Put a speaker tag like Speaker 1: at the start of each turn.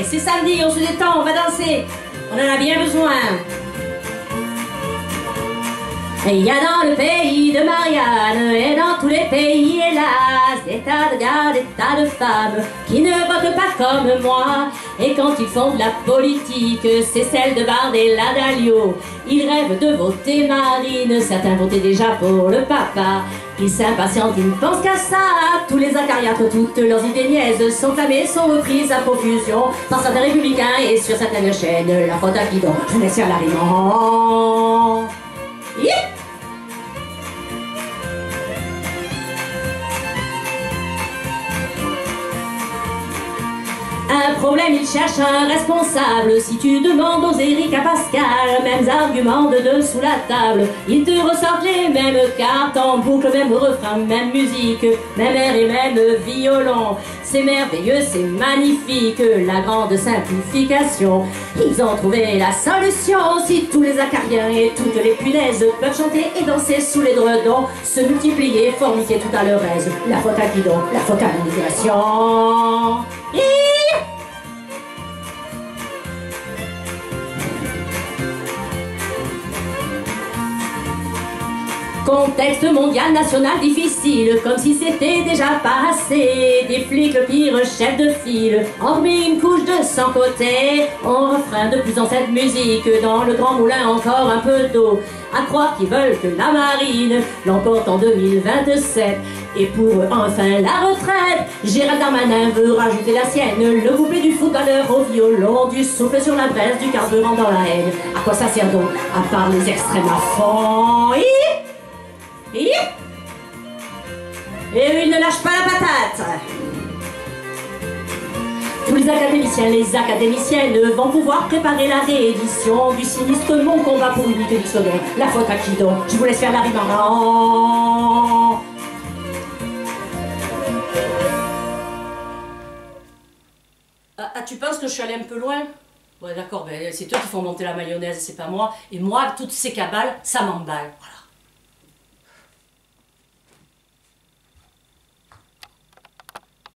Speaker 1: c'est samedi, on se détend, on va danser. On en a bien besoin. Et il y a dans le pays de Marianne et dans tous les pays, hélas, des tas de gars, des tas de femmes qui ne votent pas comme moi. Et quand ils font de la politique, c'est celle de Bard et la Dalio. Ils rêvent de voter Marine, certains votaient déjà pour le papa. Ils s'impatientent, ils ne pensent qu'à ça. Tous les acariâtres, toutes leurs idées niaises sont clamées, sont reprises à profusion par certains républicains et sur certaines chaînes. La faute à qui donc? Je laisse faire l'arrivant. Un problème, il cherche un responsable. Si tu demandes aux Éric à Pascal, mêmes arguments de dessous la table. Ils te ressortent les mêmes cartes en boucle, même refrain, même musique, même air et même violon. C'est merveilleux, c'est magnifique, la grande simplification. Ils ont trouvé la solution. Si tous les acariens et toutes les punaises peuvent chanter et danser sous les dredons, se multiplier, forniquer tout à leur aise. La faute à qui donc? La faute à l'immigration. Contexte mondial, national difficile, comme si c'était déjà pas assez. Des flics, le pire chef de file, hormis une couche de sang côté. On refrain de plus en cette musique, dans le grand moulin encore un peu d'eau. À croire qu'ils veulent que la marine l'emporte en 2027. Et pour enfin la retraite, Gérald Darmanin veut rajouter la sienne. Le couplet du footballeur au violon, du souffle sur la braise, du carburant dans la haine. À quoi ça sert donc, à part les extrêmes à fond? Et il ne lâche pas la patate. Tous les académiciens, les académiciennes vont pouvoir préparer la réédition du sinistre Mon combat pour l'unité du second. La faute à qui donc? Je vous laisse faire la rime. Tu penses que je suis allée un peu loin? Ouais, d'accord, ben, c'est toi qui font monter la mayonnaise, c'est pas moi. Et moi, toutes ces cabales, ça m'emballe. Voilà.